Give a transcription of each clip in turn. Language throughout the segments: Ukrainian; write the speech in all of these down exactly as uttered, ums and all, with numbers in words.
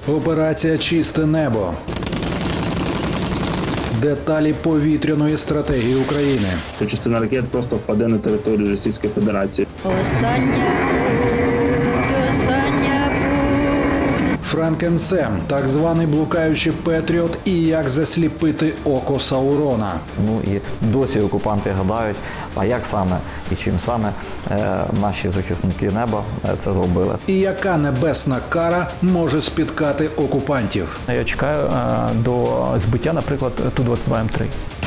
Операція «Чисте небо». Деталі повітряної стратегії України. Частина ракет просто впаде на територію Російської Федерації. Остання путь, остання путь. Франкенсем, так званий блукаючий Петріот і як засліпити око Саурона. Ну і досі окупанти гадають, а як саме і чим саме е, наші захисники неба це зробили. І яка небесна кара може спіткати окупантів. Я чекаю е, до збиття, наприклад, Ту двадцять два М три.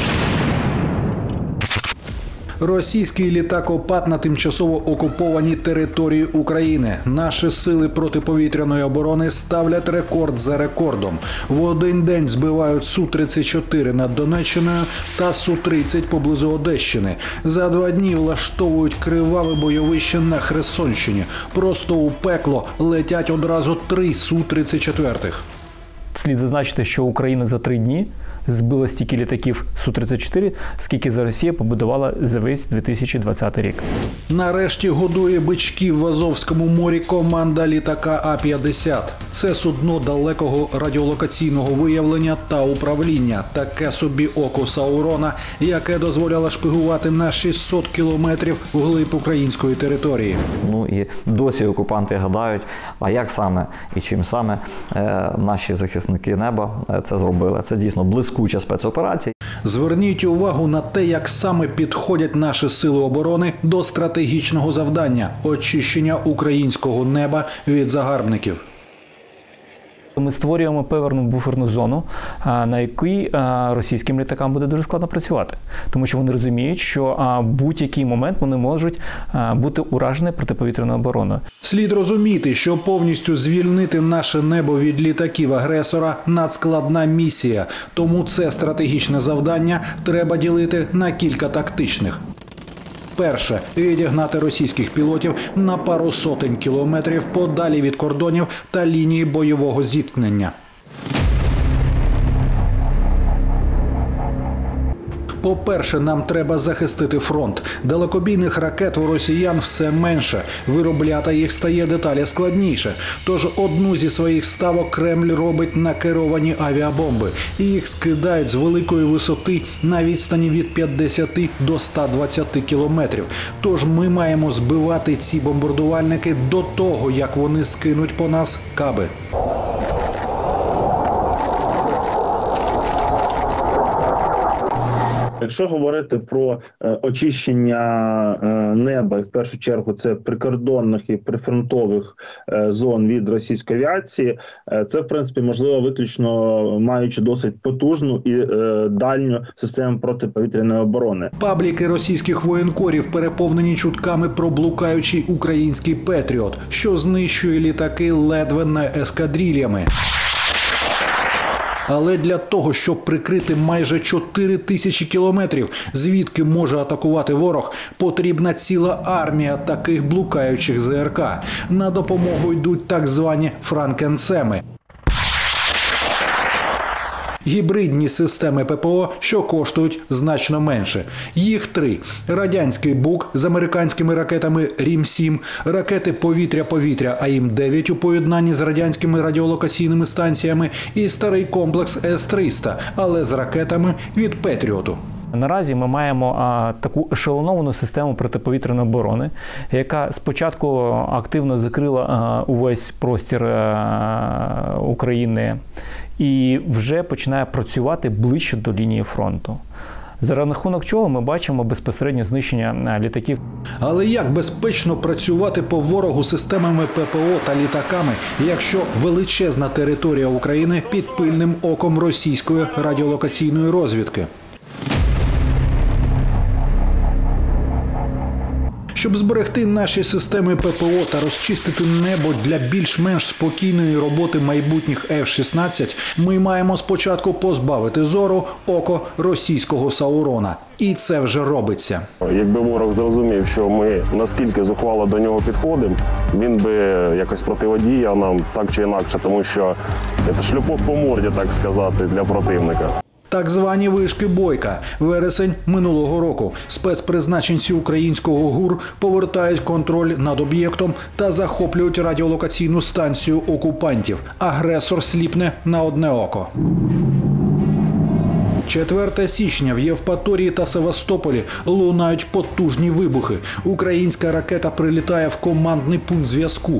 Російський літакопад на тимчасово окупованій території України. Наші сили протиповітряної оборони ставлять рекорд за рекордом. В один день збивають Су тридцять чотири над Донеччиною та Су тридцять поблизу Одещини. За два дні влаштовують криваве бойовище на Херсонщині. Просто у пекло летять одразу три Су тридцять чотири. Слід зазначити, що Україна за три дні збила стільки літаків Су тридцять чотири, скільки за Росія побудувала за весь дві тисячі двадцятий рік. Нарешті годує бичків в Азовському морі команда літака А п'ятдесят. Це судно далекого радіолокаційного виявлення та управління. Таке собі око Саурона, яке дозволяло шпигувати на шістсот кілометрів вглиб української території. Ну і досі окупанти гадають, а як саме і чим саме е, наші захисники неба це зробили. Це дійсно блискуча спецоперація. Зверніть увагу на те, як саме підходять наші сили оборони до стратегічного завдання – очищення українського неба від загарбників. Ми створюємо певну буферну зону, на якій російським літакам буде дуже складно працювати. Тому що вони розуміють, що в будь-який момент вони можуть бути уражені протиповітряною обороною. Слід розуміти, що повністю звільнити наше небо від літаків агресора – надскладна місія. Тому це стратегічне завдання треба ділити на кілька тактичних. Перше – відігнати російських пілотів на пару сотень кілометрів подалі від кордонів та лінії бойового зіткнення. По-перше, нам треба захистити фронт. Далекобійних ракет у росіян все менше. Виробляти їх стає дедалі складніше. Тож одну зі своїх ставок Кремль робить на керовані авіабомби. І їх скидають з великої висоти на відстані від п'ятдесяти до ста двадцяти кілометрів. Тож ми маємо збивати ці бомбардувальники до того, як вони скинуть по нас каби. Якщо говорити про е, очищення е, неба, і в першу чергу це прикордонних і прифронтових е, зон від російської авіації, е, це, в принципі, можливо виключно маючи досить потужну і е, дальню систему протиповітряної оборони. Пабліки російських воєнкорів переповнені чутками про блукаючий український Петріот, що знищує літаки ледве не ескадрильями. Але для того, щоб прикрити майже чотири тисячі кілометрів, звідки може атакувати ворог, потрібна ціла армія таких блукаючих З Р К. На допомогу йдуть так звані франкенсеми. Гібридні системи П П О, що коштують значно менше. Їх три. Радянський БУК з американськими ракетами Рім сім, ракети повітря-повітря А М дев'ять у поєднанні з радянськими радіолокаційними станціями і старий комплекс С триста, але з ракетами від Петріоту. Наразі ми маємо а, таку ешелоновану систему протиповітряної оборони, яка спочатку активно закрила а, увесь простір а, України і вже починає працювати ближче до лінії фронту. За рахунок чого ми бачимо безпосереднє знищення літаків. Але як безпечно працювати по ворогу системами П П О та літаками, якщо величезна територія України під пильним оком російської радіолокаційної розвідки? Щоб зберегти наші системи П П О та розчистити небо для більш-менш спокійної роботи майбутніх Ф шістнадцять, ми маємо спочатку позбавити зору око російського Саурона. І це вже робиться. Якби ворог зрозумів, що ми наскільки зухвало до нього підходимо, він би якось противодіяв нам так чи інакше, тому що це шлюпок по морді, так сказати, для противника. Так звані вишки Бойка. Вересень минулого року. Спецпризначенці українського ГУР повертають контроль над об'єктом та захоплюють радіолокаційну станцію окупантів. Агресор сліпне на одне око. четвертого січня в Євпаторії та Севастополі лунають потужні вибухи. Українська ракета прилітає в командний пункт зв'язку.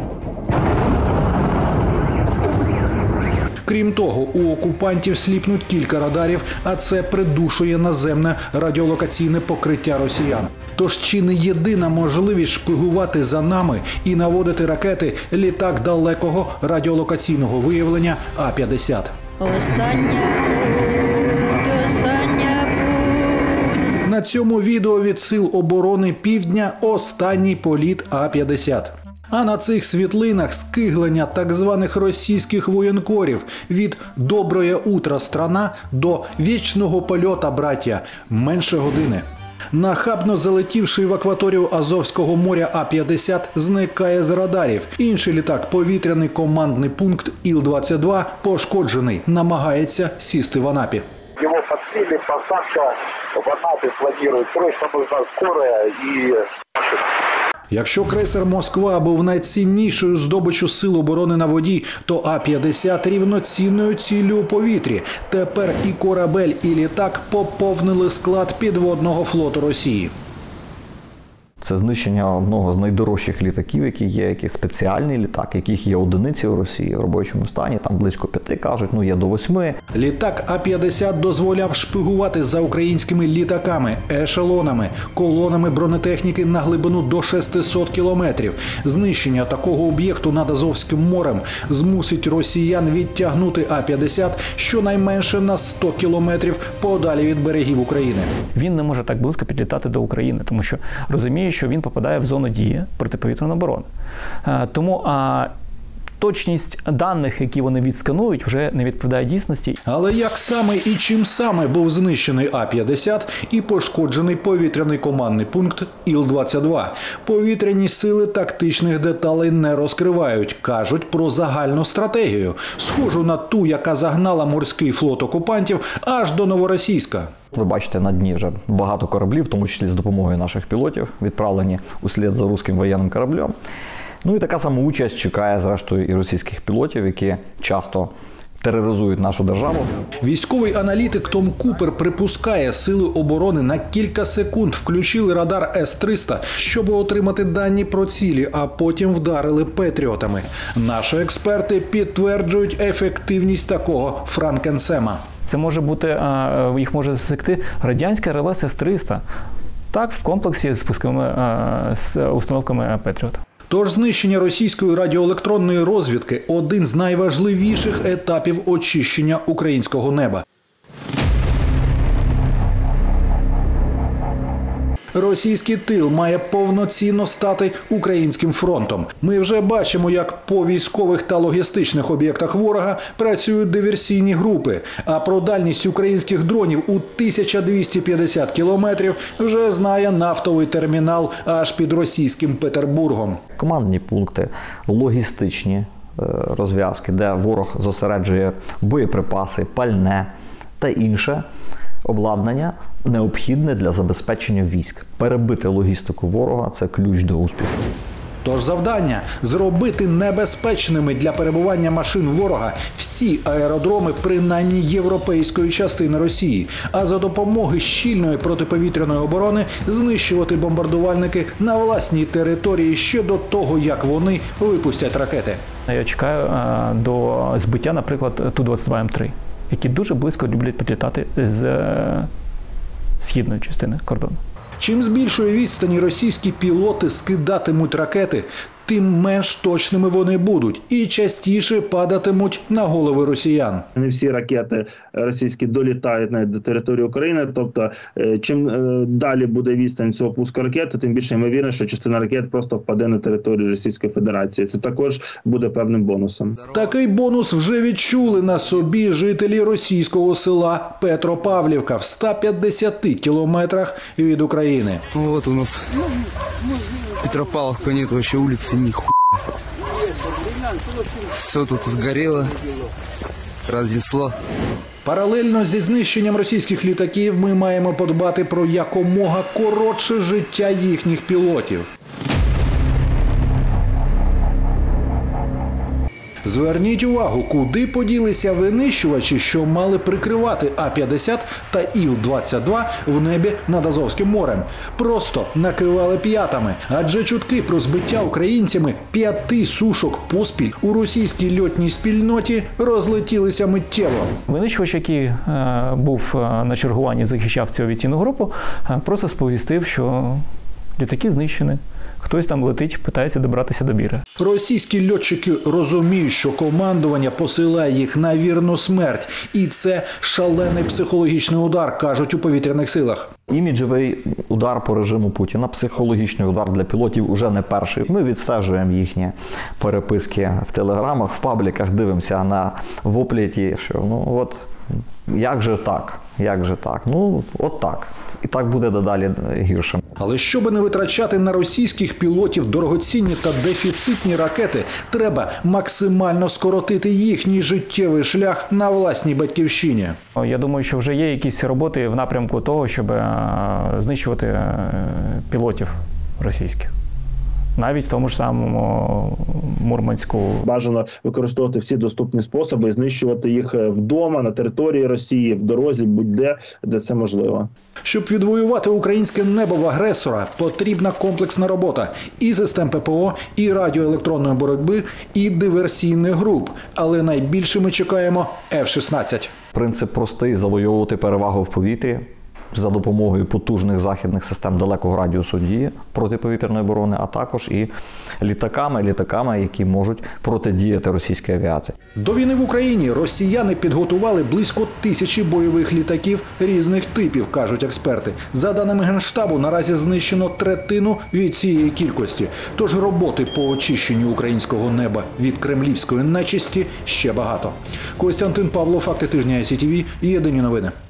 Крім того, у окупантів сліпнуть кілька радарів, а це придушує наземне радіолокаційне покриття росіян. Тож чи не єдина можливість шпигувати за нами і наводити ракети літак далекого радіолокаційного виявлення А п'ятдесят? Остання путь, остання путь. На цьому відео від Сил оборони Півдня останній політ А п'ятдесят. А на цих світлинах скиглення так званих російських воєнкорів від «Доброе утро, страна» до «Вічного польота, браття» менше години. Нахабно залетівши в акваторію Азовського моря А п'ятдесят зникає з радарів. Інший літак, повітряний командний пункт Іл двадцять два, пошкоджений, намагається сісти в Анапі. Его подсели, посадка в Анапе планирует. Срочно нужна скорая и... Якщо крейсер «Москва» був найціннішою здобиччю Сил оборони на воді, то А п'ятдесят рівноцінною ціллю у повітрі. Тепер і корабель, і літак поповнили склад підводного флоту Росії. Це знищення одного з найдорожчих літаків, які є, який спеціальний літак, яких є одиниці у Росії в робочому стані, там близько п'яти, кажуть, ну є до восьми. Літак А п'ятдесят дозволяв шпигувати за українськими літаками, ешелонами, колонами бронетехніки на глибину до шестисот кілометрів. Знищення такого об'єкту над Азовським морем змусить росіян відтягнути А п'ятдесят щонайменше на сто кілометрів подалі від берегів України. Він не може так близько підлітати до України, тому що розуміє, що він попадає в зону дії протиповітряної оборони. Тому а, точність даних, які вони відсканують, вже не відповідає дійсності. Але як саме і чим саме був знищений А п'ятдесят і пошкоджений повітряний командний пункт Іл двадцять два? Повітряні сили тактичних деталей не розкривають. Кажуть про загальну стратегію, схожу на ту, яка загнала морський флот окупантів аж до Новоросійська. Ви бачите, на дні вже багато кораблів, в тому числі з допомогою наших пілотів, відправлені услід за руським воєнним кораблем. Ну і така сама участь чекає, зрештою, і російських пілотів, які часто тероризують нашу державу. Військовий аналітик Том Купер припускає, сили оборони на кілька секунд включили радар С триста, щоб отримати дані про цілі, а потім вдарили петріотами. Наші експерти підтверджують ефективність такого франкенсема. Це може бути, їх може засекти радянська РЛС С триста, так, в комплексі з пусковими з установками Петріот. Тож знищення російської радіоелектронної розвідки – один з найважливіших етапів очищення українського неба. Російський тил має повноцінно стати українським фронтом. Ми вже бачимо, як по військових та логістичних об'єктах ворога працюють диверсійні групи, а про дальність українських дронів у тисячу двісті п'ятдесят кілометрів вже знає нафтовий термінал аж під російським Петербургом. Командні пункти, логістичні розв'язки, де ворог зосереджує боєприпаси, пальне та інше обладнання, необхідне для забезпечення військ. Перебити логістику ворога – це ключ до успіху. Тож завдання – зробити небезпечними для перебування машин ворога всі аеродроми принаймні європейської частини Росії, а за допомоги щільної протиповітряної оборони знищувати бомбардувальники на власній території ще до того, як вони випустять ракети. Я чекаю а, до збиття, наприклад, Ту двадцять два М три, які дуже близько люблять підлітати з е, східної частини кордону. Чим з більшої відстані російські пілоти скидатимуть ракети, тим менш точними вони будуть і частіше падатимуть на голови росіян. Не всі ракети російські долітають навіть до території України, тобто чим далі буде відстань цього пуску ракети, тим більше ймовірно, що частина ракет просто впаде на територію Російської Федерації. Це також буде певним бонусом. Такий бонус вже відчули на собі жителі російського села Петропавлівка в ста п'ятдесяти кілометрах від України. Вот у нас Петропавловка, нет вообще улицы, нихуя. Все тут сгорело, разнесло. Паралельно зі знищенням російських літаків ми маємо подбати про якомога коротше життя їхніх пілотів. Зверніть увагу, куди поділися винищувачі, що мали прикривати А п'ятдесят та Іл двадцять два в небі над Азовським морем. Просто накивали п'ятами, адже чутки про збиття українцями п'яти сушок поспіль у російській льотній спільноті розлетілися миттєво. Винищувач, який е, був на чергуванні, захищав цю авіаційну групу, е, просто сповістив, що літаки знищені. Хтось там летить, питається добратися до Біри. Російські льотчики розуміють, що командування посилає їх на вірну смерть. І це шалений психологічний удар, кажуть у повітряних силах. Іміджевий удар по режиму Путіна, психологічний удар для пілотів уже не перший. Ми відстежуємо їхні переписки в телеграмах, в пабліках, дивимося на воплі ті, що ну от як же так, як же так, ну от так. І так буде дедалі гірше. Але щоб не витрачати на російських пілотів дорогоцінні та дефіцитні ракети, треба максимально скоротити їхній життєвий шлях на власній батьківщині. Я думаю, що вже є якісь роботи в напрямку того, щоб знищувати пілотів російських. Навіть в тому ж самому Мурманську. Бажано використовувати всі доступні способи, знищувати їх вдома, на території Росії, в дорозі, будь-де, де це можливо. Щоб відвоювати українське небо в агресора, потрібна комплексна робота і систем ППО, і радіоелектронної боротьби, і диверсійних груп. Але найбільше ми чекаємо Еф шістнадцять. Принцип простий – завойовувати перевагу в повітрі за допомогою потужних західних систем далекого радіусу дії протиповітряної оборони, а також і літаками, літаками, які можуть протидіяти російській авіації. До війни в Україні росіяни підготували близько тисячі бойових літаків різних типів, кажуть експерти. За даними Генштабу, наразі знищено третину від цієї кількості. Тож роботи по очищенню українського неба від кремлівської нечисті ще багато. Костянтин Павлов, факти тижня Ай Сі Ті Ві, єдині новини.